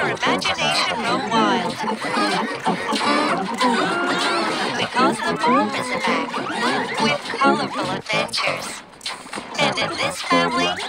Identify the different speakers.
Speaker 1: your imagination run wild. Because the mom is back with colorful adventures. And in this family,